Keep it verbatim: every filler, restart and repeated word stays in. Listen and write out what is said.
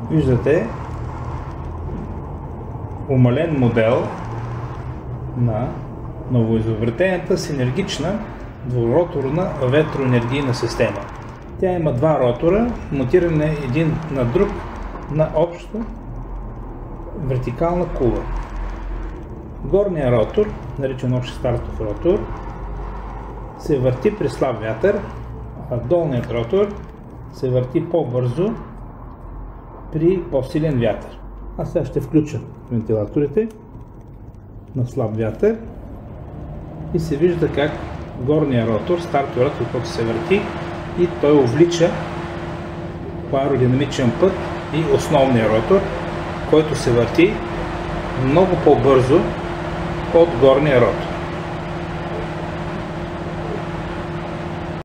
Виждате умален модел на новоизобретената синергична двуроторна ветроенергийна система. Тя има два ротора, монтирани един на друг на обща вертикална кула. Горният ротор, наричан общ стартов ротор, се върти при слаб вятър, а долният ротор се върти по-бързо при по-силен вятър. Аз сега ще включа вентилаторите на слаб вятър и се вижда как горният ротор, старторът, който се върти и той увлича по аеродинамичен път и основния ротор, който се върти много по-бързо от горния ротор.